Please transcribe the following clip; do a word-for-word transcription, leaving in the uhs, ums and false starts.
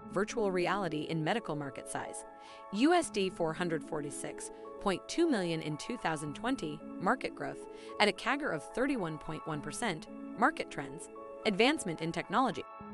virtual reality in medical market size. U S D four hundred forty-six point two million in two thousand twenty, market growth at a C A G R of thirty-one point one percent, market trends, advancement in technology.